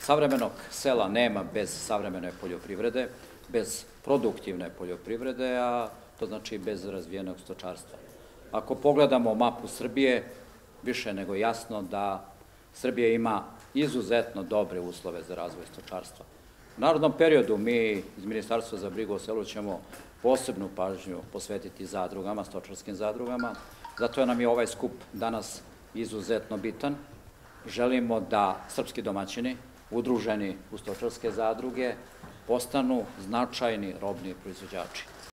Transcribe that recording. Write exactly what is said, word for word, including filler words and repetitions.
Savremenog sela nema bez savremene poljoprivrede, bez produktivne poljoprivrede, a to znači bez razvijenog stočarstva. Ako pogledamo mapu Srbije, više nego jasno da Srbija ima izuzetno dobre uslove za razvoj stočarstva. U narodnom periodu mi iz Ministarstva za brigu o selu ćemo posebnu pažnju posvetiti zadrugama, stočarskim zadrugama, zato nam je ovaj skup danas izuzetno bitan. Želimo da srpski domaćini, udruženi u stočarske zadruge, postanu značajni robni proizvođači.